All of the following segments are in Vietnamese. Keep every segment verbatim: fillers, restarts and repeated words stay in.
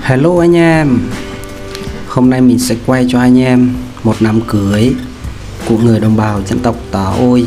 Hello anh em, hôm nay mình sẽ quay cho anh em một đám cưới của người đồng bào dân tộc Tà Ôi.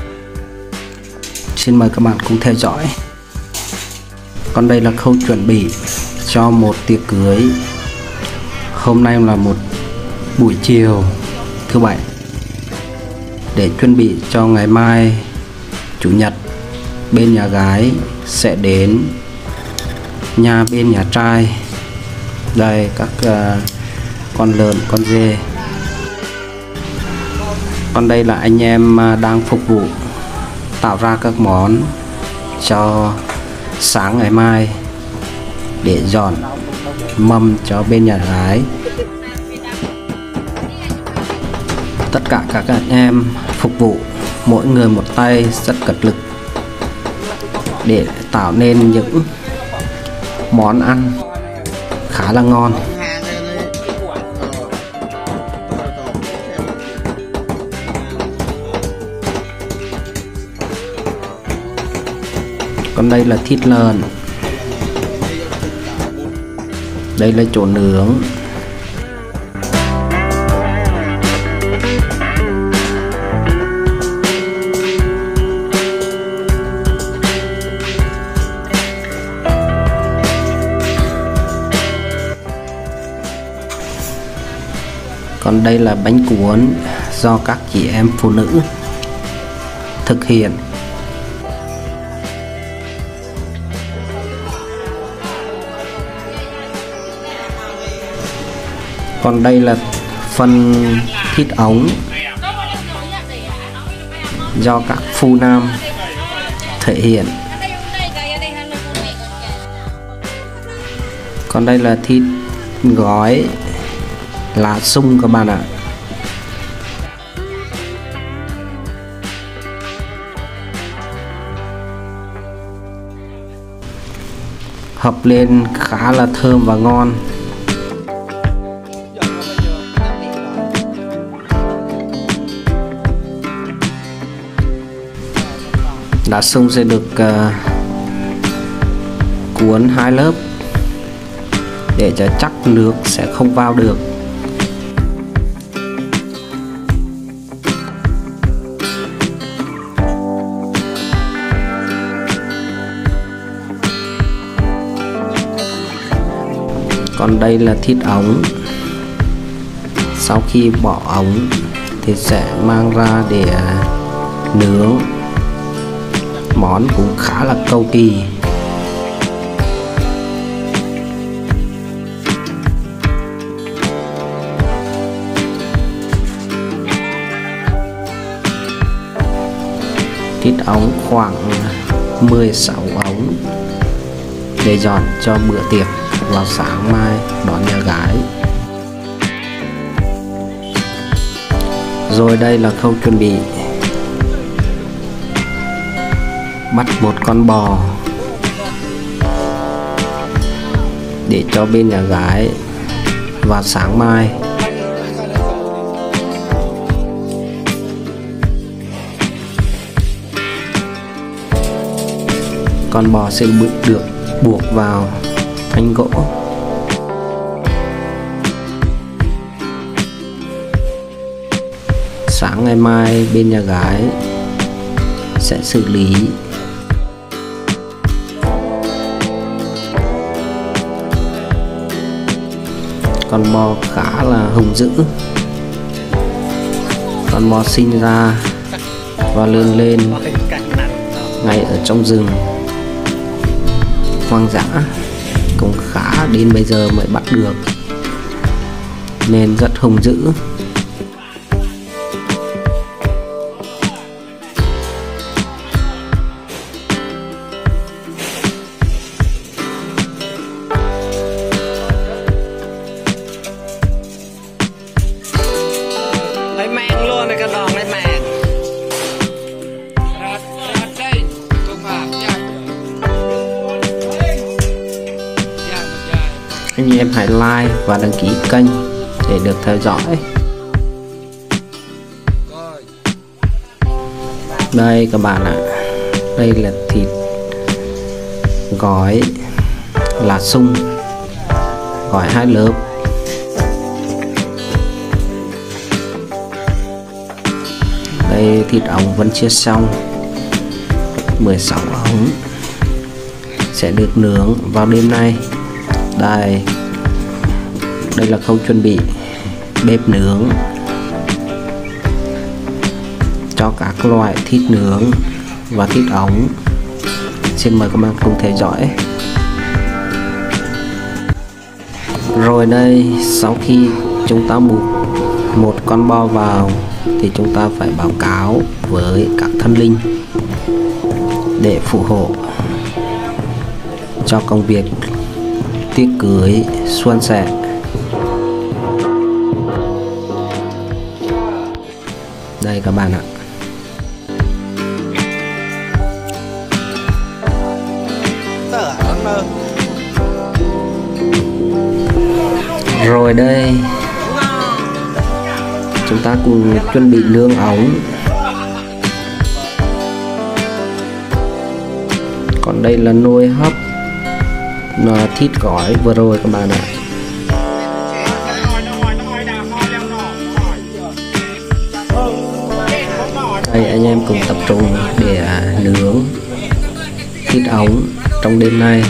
Xin mời các bạn cùng theo dõi. Còn đây là khâu chuẩn bị cho một tiệc cưới. Hôm nay là một buổi chiều thứ bảy để chuẩn bị cho ngày mai chủ nhật, bên nhà gái sẽ đến nhà bên nhà trai. Đây các uh, con lợn, con dê. Còn đây là anh em uh, đang phục vụ tạo ra các món cho sáng ngày mai để dọn mâm cho bên nhà gái. Tất cả các anh em phục vụ mỗi người một tay rất cật lực để tạo nên những món ăn khá là ngon. Còn đây là thịt lợn, đây là chỗ nướng. Còn đây là bánh cuốn do các chị em phụ nữ thực hiện. Còn đây là phần thịt ống do các phu nam thể hiện. Còn đây là thịt gói lá sung các bạn ạ. Hấp lên khá là thơm và ngon. Lá sung sẽ được uh, cuốn hai lớp để cho chắc nước sẽ không vào được. Còn đây là thịt ống. Sau khi bỏ ống thì sẽ mang ra để nướng. Món cũng khá là cầu kỳ. Thịt ống khoảng mười sáu ống để dọn cho bữa tiệc vào sáng mai đón nhà gái. Rồi đây là khâu chuẩn bị. Bắt một con bò để cho bên nhà gái vào sáng mai. Con bò sẽ được buộc vào thanh gỗ. Sáng ngày mai bên nhà gái sẽ xử lý. Con bò khá là hung dữ. Con bò sinh ra và lớn lên ngay ở trong rừng hoang dã, cũng khá đến bây giờ mới bắt được nên rất hung dữ. Lấy mang luôn này, cái đòn lấy mang. Anh em hãy like và đăng ký kênh để được theo dõi. Đây các bạn ạ, đây là thịt gói lá sung gói hai lớp. Đây thịt ống vẫn chưa xong, mười sáu ống sẽ được nướng vào đêm nay. Đây, đây là khâu chuẩn bị bếp nướng cho các loại thịt nướng và thịt ống. Xin mời các bạn cùng theo dõi. Rồi đây, sau khi chúng ta buộc một con bò vào thì chúng ta phải báo cáo với các thần linh để phù hộ cho công việc tiệc cưới suôn sẻ. Đây các bạn ạ. Rồi đây, chúng ta cùng chuẩn bị nướng ống. Còn đây là nồi hấp là thịt gói vừa rồi các bạn ạ. Đây anh em cùng tập trung để nướng thịt ống trong đêm nay.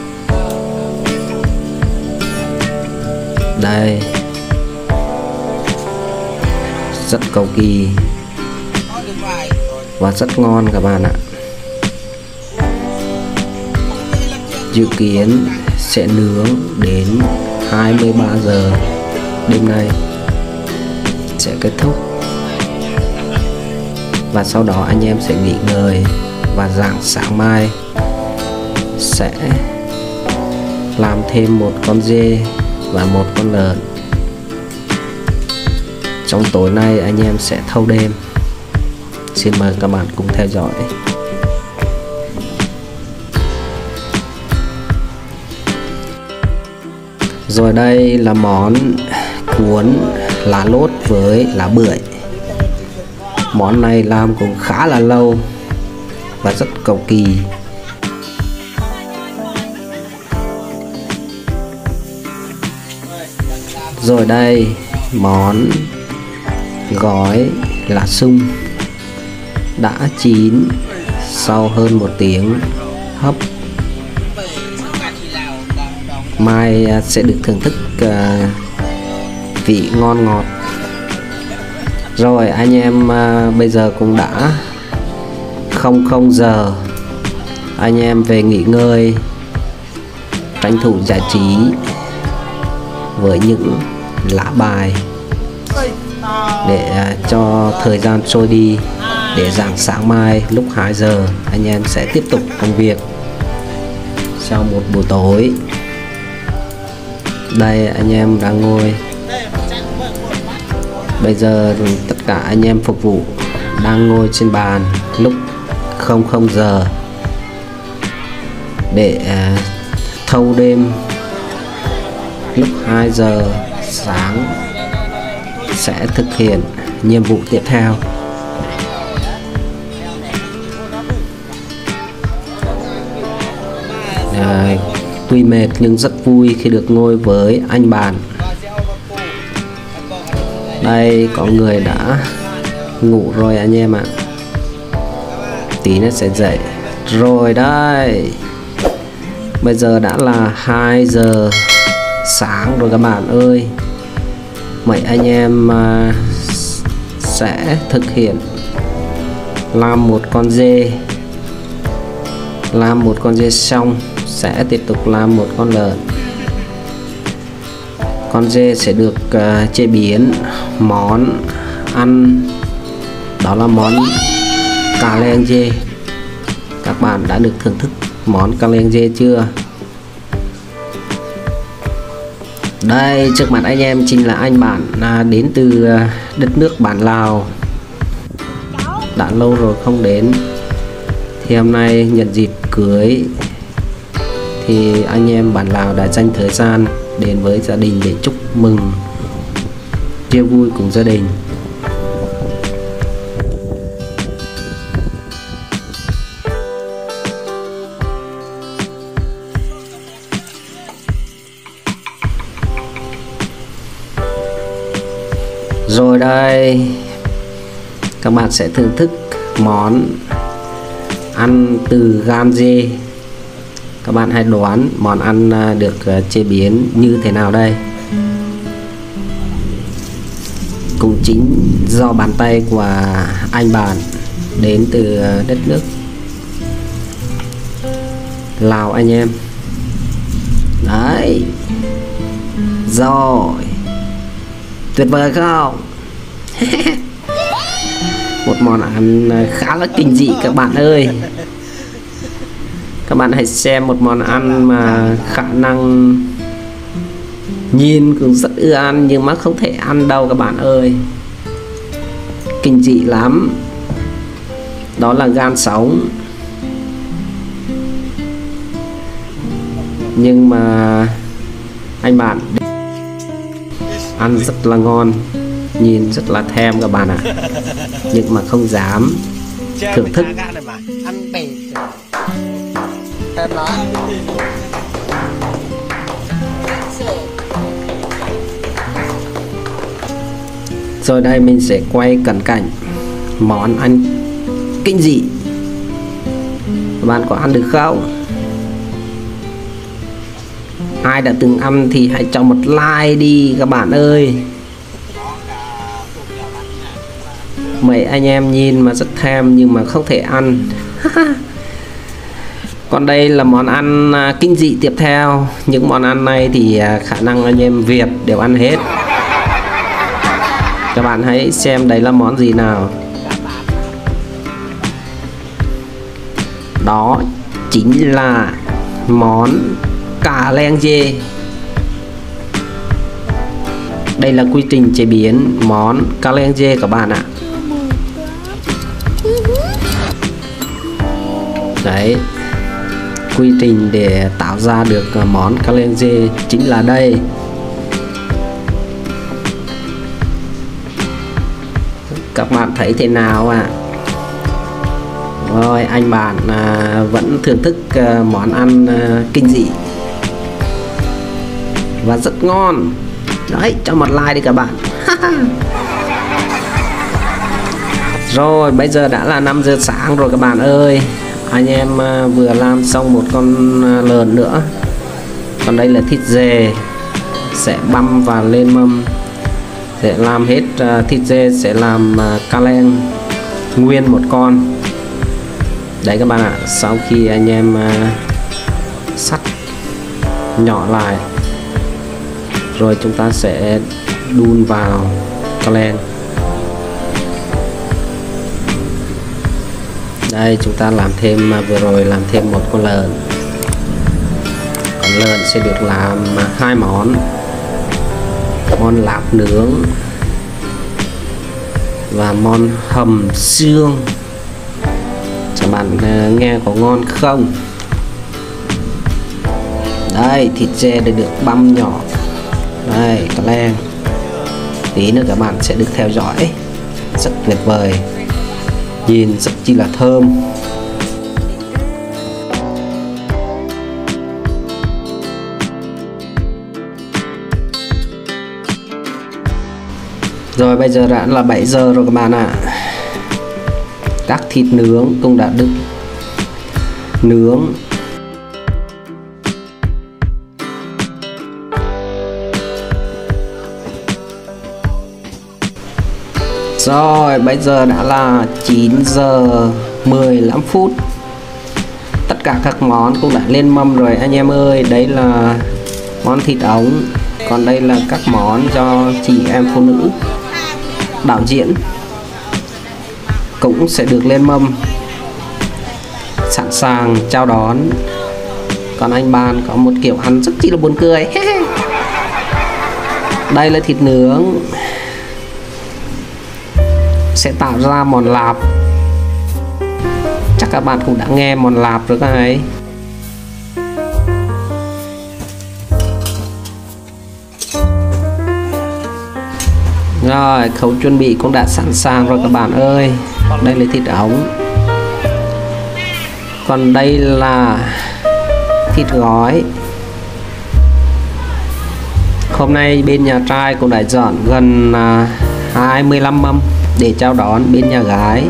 Đây, rất cầu kỳ và rất ngon các bạn ạ. Dự kiến sẽ nướng đến hai mươi ba giờ đêm nay sẽ kết thúc, và sau đó anh em sẽ nghỉ ngơi và rạng sáng mai sẽ làm thêm một con dê và một con lợn. Trong tối nay anh em sẽ thâu đêm. Xin mời các bạn cùng theo dõi. Rồi đây là món cuốn lá lốt với lá bưởi. Món này làm cũng khá là lâu và rất cầu kỳ. Rồi đây món gói lá sung đã chín sau hơn một tiếng hấp. Mai sẽ được thưởng thức uh, vị ngon ngọt. Rồi anh em uh, bây giờ cũng đã không không giờ, anh em về nghỉ ngơi, tranh thủ giải trí với những lá bài để uh, cho thời gian trôi đi, để rạng sáng mai lúc hai giờ anh em sẽ tiếp tục công việc sau một buổi tối. Đây anh em đang ngồi. Bây giờ tất cả anh em phục vụ đang ngồi trên bàn lúc không không giờ để uh, thâu đêm. Lúc hai giờ sáng sẽ thực hiện nhiệm vụ tiếp theo. À, tuy mệt nhưng rất vui khi được ngồi với anh bạn. Đây có người đã ngủ rồi anh em ạ. Tí nữa sẽ dậy. Rồi đây, bây giờ đã là hai giờ sáng rồi các bạn ơi. Mấy anh em uh, sẽ thực hiện làm một con dê. Làm một con dê xong sẽ tiếp tục làm một con lợn. Con dê sẽ được uh, chế biến món ăn, đó là món cà leng dê. Các bạn đã được thưởng thức món cà leng dê chưa? Đây trước mặt anh em chính là anh bạn à, đến từ đất nước bản Lào. Đã lâu rồi không đến, thì hôm nay nhận dịp cưới thì anh em bản Lào đã dành thời gian đến với gia đình để chúc mừng, chia vui cùng gia đình. Rồi đây các bạn sẽ thưởng thức món ăn từ gan dê. Các bạn hãy đoán món ăn được chế biến như thế nào đây. Cũng chính do bàn tay của anh bạn đến từ đất nước Lào anh em. Đấy. Rồi. Tuyệt vời không? Một món ăn khá là kinh dị các bạn ơi. Các bạn hãy xem một món ăn mà khả năng nhìn cũng rất ưa ăn nhưng mà không thể ăn đâu các bạn ơi. Kinh dị lắm. Đó là gan sống. Nhưng mà anh bạn ăn rất là ngon, nhìn rất là thèm các bạn ạ. À. Nhưng mà không dám thưởng thức. Rồi đây mình sẽ quay cận cảnh món ăn kinh dị. Các bạn có ăn được không? Ai đã từng ăn thì hãy cho một like đi các bạn ơi. Mấy anh em nhìn mà rất thèm nhưng mà không thể ăn. Còn đây là món ăn kinh dị tiếp theo. Những món ăn này thì khả năng anh em Việt đều ăn hết. Các bạn hãy xem đấy là món gì nào. Đó chính là món cà leng dê. Đây là quy trình chế biến món cà leng dê các bạn ạ. Đấy, quy trình để tạo ra được món cà leng dê chính là đây. Các bạn thấy thế nào ạ? À? Rồi anh bạn à, vẫn thưởng thức à, món ăn à, kinh dị và rất ngon. Đấy, cho một like đi các bạn. Rồi bây giờ đã là năm giờ sáng rồi các bạn ơi. Anh em à, vừa làm xong một con à, lợn nữa. Còn đây là thịt dê. Sẽ băm và lên mâm. Để làm hết à, thịt dê sẽ làm à, cà leng nguyên một con. Đấy các bạn ạ. Sau khi anh em à, sắt nhỏ lại rồi chúng ta sẽ đun vào cà leng. Đây chúng ta làm thêm à, vừa rồi làm thêm một con lợn. Con lợn sẽ được làm à, hai món. Món lạp nướng và món hầm xương. Các bạn uh, nghe có ngon không? Đây thịt dê đã được băm nhỏ. Đây cà leng. Tí nữa các bạn sẽ được theo dõi. Rất tuyệt vời. Nhìn rất chi là thơm. Rồi bây giờ đã là bảy giờ rồi các bạn ạ. À. Các thịt nướng cũng đã được nướng. Rồi bây giờ đã là chín giờ mười lăm phút. Tất cả các món cũng đã lên mâm rồi anh em ơi. Đấy là món thịt ống. Còn đây là các món cho chị em phụ nữ đạo diễn cũng sẽ được lên mâm, sẵn sàng chào đón. Còn anh bạn có một kiểu ăn rất chi là buồn cười. Đây là thịt nướng sẽ tạo ra món lạp. Chắc các bạn cũng đã nghe món lạp rồi các ấy. Rồi khâu chuẩn bị cũng đã sẵn sàng rồi các bạn ơi. Đây là thịt ống. Còn đây là thịt gói. Hôm nay bên nhà trai cũng đã dọn gần hai mươi lăm mâm để chào đón bên nhà gái.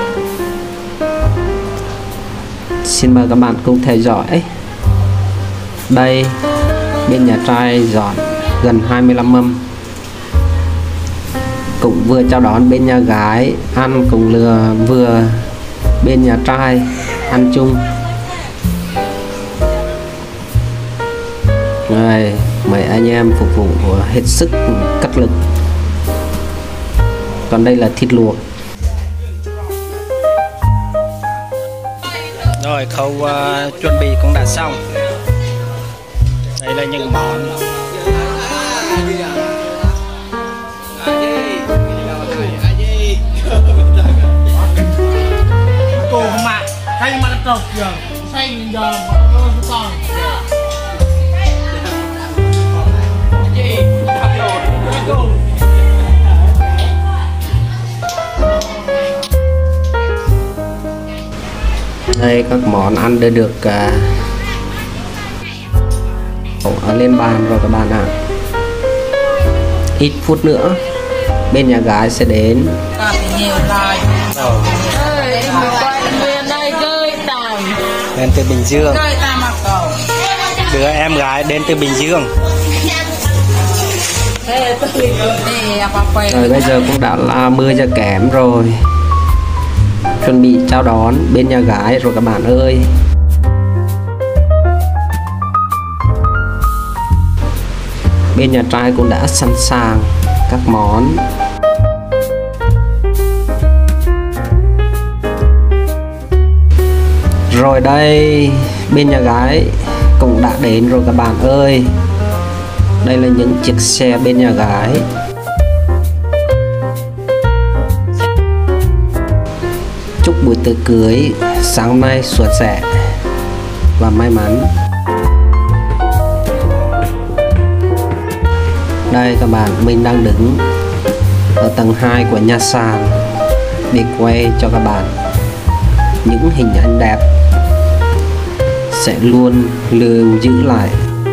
Xin mời các bạn cùng theo dõi. Đây, bên nhà trai dọn gần hai mươi lăm mâm, cũng vừa chào đón bên nhà gái ăn, cùng lừa vừa bên nhà trai ăn chung. Rồi, mời anh em phục vụ hết sức cắt lực. Còn đây là thịt luộc. Rồi khâu uh, chuẩn bị cũng đã xong. Đây là những món. Cô mà thay mặt trọc giờ xanh giờ còn đây các món ăn đã được uh, lên bàn rồi các bạn ạ. Ít phút nữa bên nhà gái sẽ đến. Đến từ Bình Dương. Đứa em gái đến từ Bình Dương. Rồi bây giờ cũng đã là mười giờ kém rồi, chuẩn bị chào đón bên nhà gái rồi các bạn ơi. Bên nhà trai cũng đã sẵn sàng các món. Rồi đây, bên nhà gái cũng đã đến rồi các bạn ơi. Đây là những chiếc xe bên nhà gái. Chúc buổi tiệc cưới sáng nay suôn sẻ và may mắn. Đây các bạn, mình đang đứng ở tầng hai của nhà sàn để quay cho các bạn những hình ảnh đẹp sẽ luôn lưu giữ lại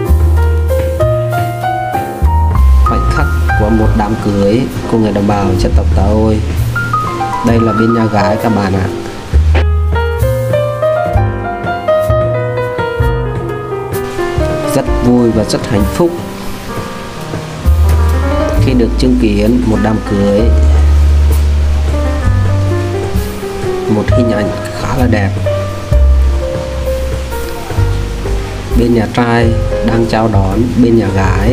khoảnh khắc của một đám cưới của người đồng bào dân tộc Ta Ôi. Đây là bên nhà gái các bạn ạ. Rất vui và rất hạnh phúc khi được chứng kiến một đám cưới, một hình ảnh khá là đẹp. Bên nhà trai đang chào đón bên nhà gái.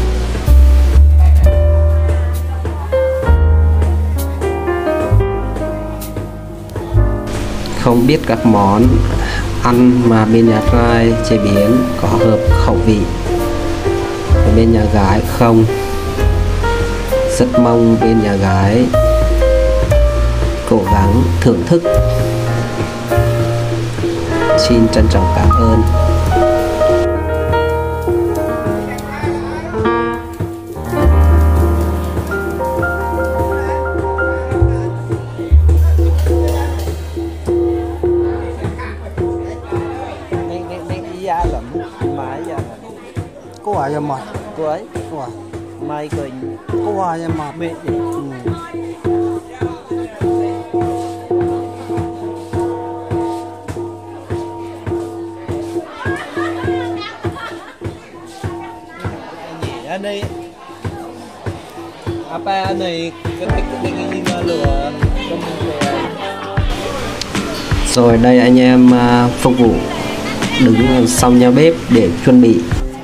Không biết các món ăn mà bên nhà trai chế biến có hợp khẩu vị của bên nhà gái không. Rất mong bên nhà gái cố gắng thưởng thức. Xin trân trọng cảm ơn. cô à giờ mà Cô ấy cô à mai cười cô à giờ mà mệt đi. Anh này apa anh này ketik ketik lửa. Rồi đây anh em uh, phục vụ đứng sau nhà bếp để chuẩn bị.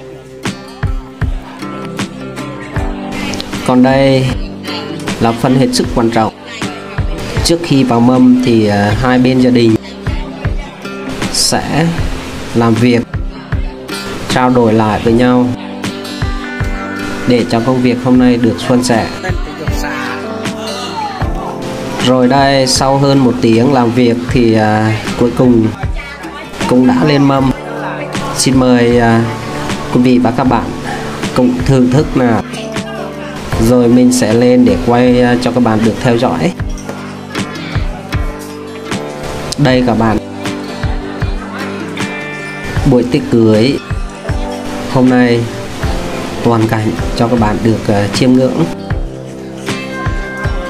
Còn đây là phần hết sức quan trọng. Trước khi vào mâm thì uh, hai bên gia đình sẽ làm việc, trao đổi lại với nhau để cho công việc hôm nay được suôn sẻ. Rồi đây, sau hơn một tiếng làm việc thì uh, cuối cùng cũng đã lên mâm. Xin mời uh, quý vị và các bạn cùng thưởng thức nào. Rồi mình sẽ lên để quay uh, cho các bạn được theo dõi. Đây các bạn, buổi tiệc cưới hôm nay toàn cảnh cho các bạn được uh, chiêm ngưỡng.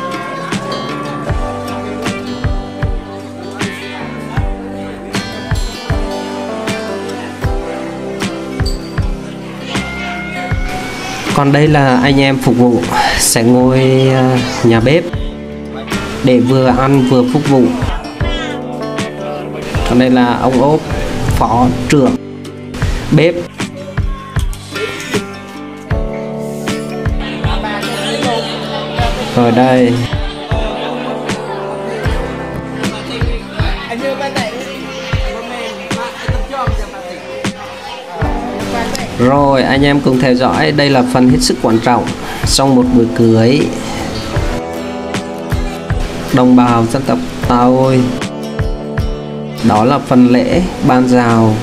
Còn đây là anh em phục vụ sẽ ngồi nhà bếp để vừa ăn vừa phục vụ. Còn đây là ông ốp phó trưởng bếp. Rồi đây rồi anh em cùng theo dõi, đây là phần hết sức quan trọng trong một bữa cưới đồng bào dân tộc Tàu ơi. Đó là phần lễ ban rào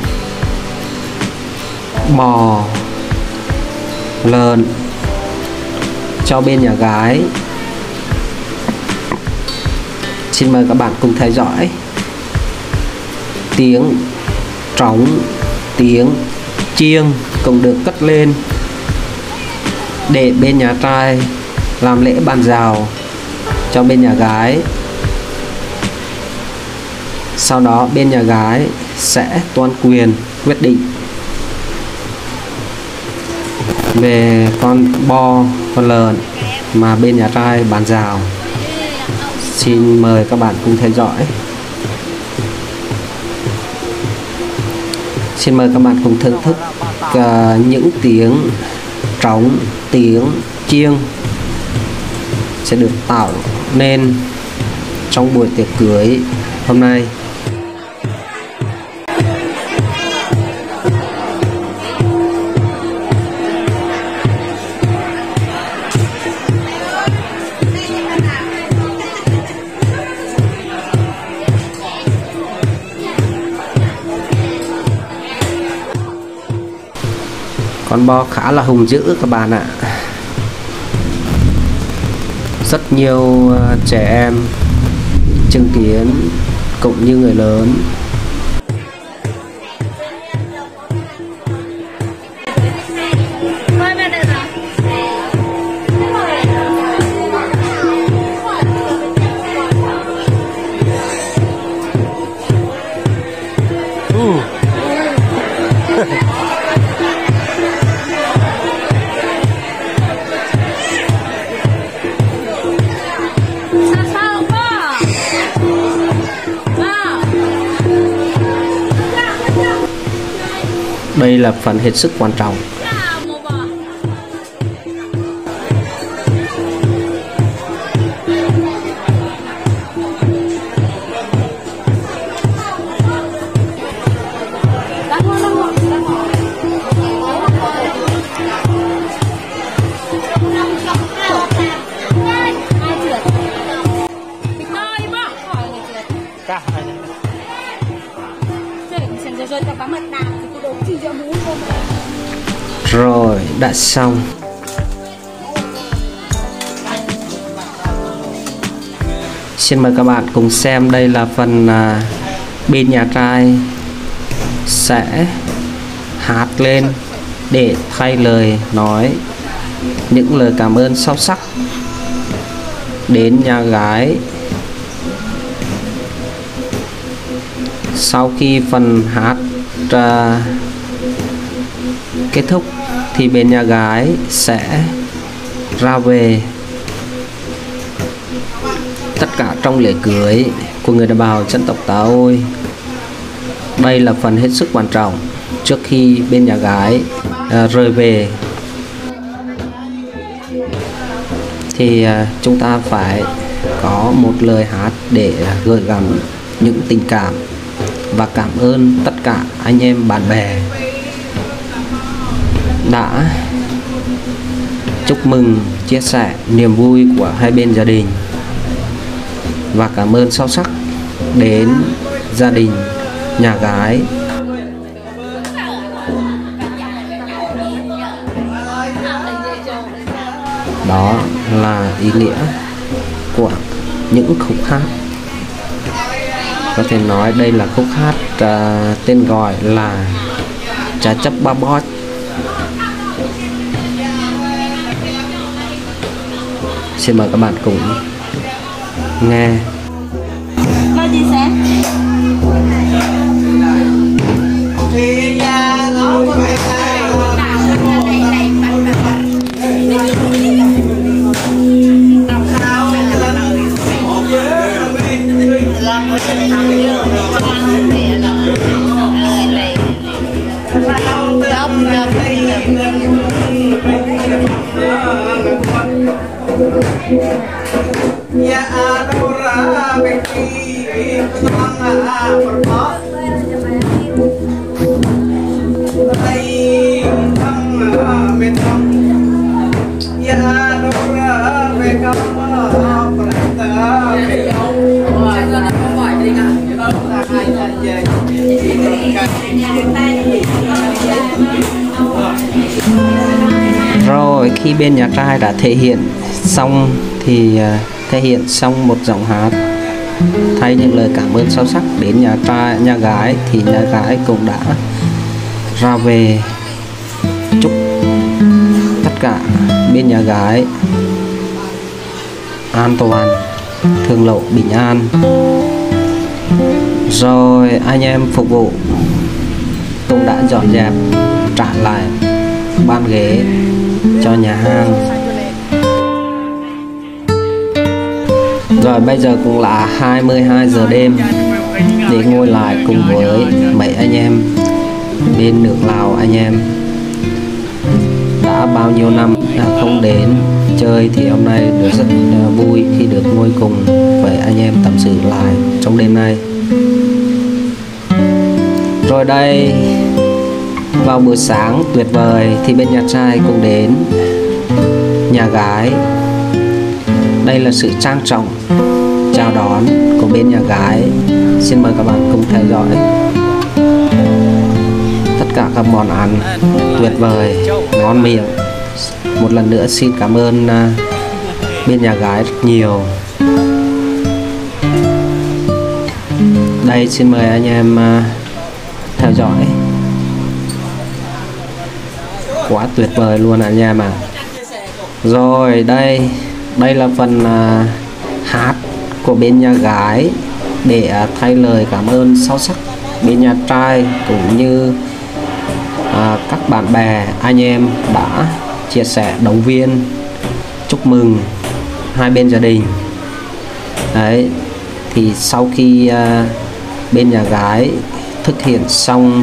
bò lợn cho bên nhà gái. Xin mời các bạn cùng theo dõi. Tiếng trống, tiếng chiêng cũng được cất lên để bên nhà trai làm lễ ban rào cho bên nhà gái. Sau đó bên nhà gái sẽ toan quyền quyết định về con bò, con lợn mà bên nhà trai bàn rào. Xin mời các bạn cùng theo dõi. Xin mời các bạn cùng thưởng thức uh, những tiếng trống, tiếng chiêng sẽ được tạo nên trong buổi tiệc cưới hôm nay. Con bò khá là hùng dữ các bạn ạ. Rất nhiều trẻ em chứng kiến cũng như người lớn. Đây là phần hết sức quan trọng. Rồi đã xong. Xin mời các bạn cùng xem, đây là phần à, bên nhà trai sẽ hát lên để thay lời nói những lời cảm ơn sâu sắc đến nhà gái. Sau khi phần hát à, kết thúc thì bên nhà gái sẽ ra về. Tất cả trong lễ cưới của người đồng bào dân tộc Tàu ơi, đây là phần hết sức quan trọng trước khi bên nhà gái à, rời về. Thì à, chúng ta phải có một lời hát để gửi gắm những tình cảm và cảm ơn tất cả anh em bạn bè đã chúc mừng, chia sẻ niềm vui của hai bên gia đình, và cảm ơn sâu sắc đến gia đình nhà gái. Đó là ý nghĩa của những khúc hát. Có thể nói đây là khúc hát uh, tên gọi là Cha Chấp Ba Bót. Xin mời các bạn cùng nghe. Rồi khi bên nhà trai đã thể hiện xong thì thể hiện xong một giọng hát thay những lời cảm ơn sâu sắc đến nhà trai nhà gái, thì nhà gái cũng đã ra về chúc tất cả bên nhà gái an toàn, thương lộ bình an. Rồi anh em phục vụ cũng đã dọn dẹp trả lại bàn ghế cho nhà hàng. Rồi bây giờ cũng là hai mươi hai giờ đêm để ngồi lại cùng với mấy anh em bên nước Lào. Anh em đã bao nhiêu năm không đến chơi thì hôm nay được rất vui khi được ngồi cùng với anh em tâm sự lại trong đêm nay. Rồi đây, vào buổi sáng tuyệt vời thì bên nhà trai cũng đến nhà gái. Đây là sự trang trọng chào đón của bên nhà gái. Xin mời các bạn cùng theo dõi tất cả các món ăn tuyệt vời, ngon miệng. Một lần nữa xin cảm ơn bên nhà gái rất nhiều. Đây, xin mời anh em theo dõi. Quá tuyệt vời luôn anh em à. Rồi đây, đây là phần uh, hát của bên nhà gái để uh, thay lời cảm ơn sâu sắc bên nhà trai cũng như uh, các bạn bè anh em đã chia sẻ động viên chúc mừng hai bên gia đình. Đấy, thì sau khi uh, bên nhà gái thực hiện xong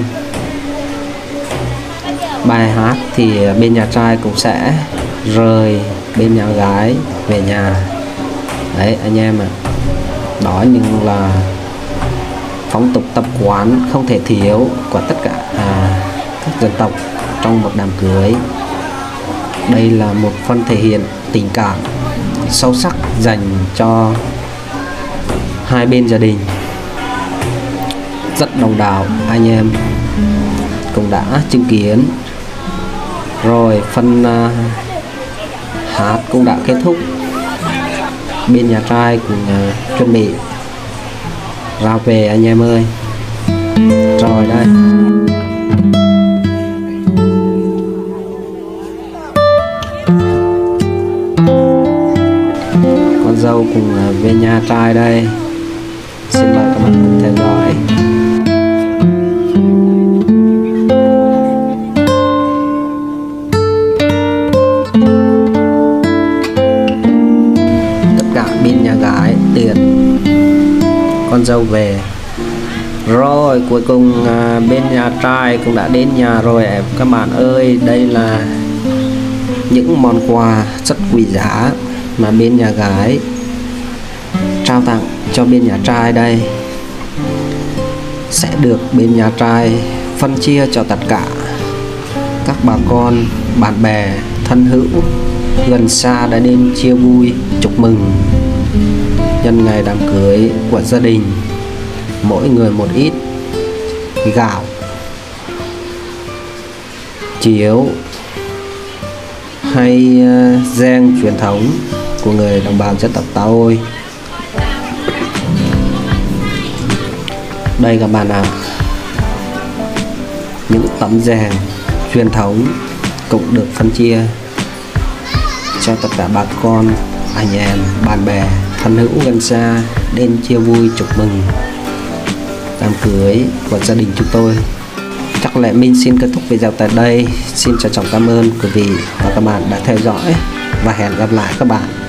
bài hát thì bên nhà trai cũng sẽ rời bên nhà gái về nhà. Đấy anh em ạ, à, đó nhưng là phong tục tập quán không thể thiếu của tất cả à, các dân tộc trong một đám cưới. Đây là một phần thể hiện tình cảm sâu sắc dành cho hai bên gia đình. Rất đông đảo anh em cũng đã chứng kiến. Rồi phần uh, hát cũng đã kết thúc. Bên nhà trai cũng uh, chuẩn bị ra về anh em ơi. Rồi đây, con dâu cùng uh, về nhà trai đây. Xin mời các bạn cùng theo dõi. Bên nhà gái tiền con dâu về. Rồi cuối cùng à, bên nhà trai cũng đã đến nhà rồi các bạn ơi. Đây là những món quà rất quý giá mà bên nhà gái trao tặng cho bên nhà trai. Đây sẽ được bên nhà trai phân chia cho tất cả các bà con, bạn bè, thân hữu gần xa đã đến chia vui chúc mừng nhân ngày đám cưới của gia đình. Mỗi người một ít gạo, chiếu hay uh, gen truyền thống của người đồng bào dân tộc Tàu. Đây các bạn ạ, à, những tấm rèn truyền thống cũng được phân chia cho tất cả bà con, anh em, bạn bè, thân hữu gần xa đến chia vui chúc mừng đám cưới của gia đình chúng tôi. Chắc lẽ mình xin kết thúc video tại đây. Xin trân trọng cảm ơn quý vị và các bạn đã theo dõi và hẹn gặp lại các bạn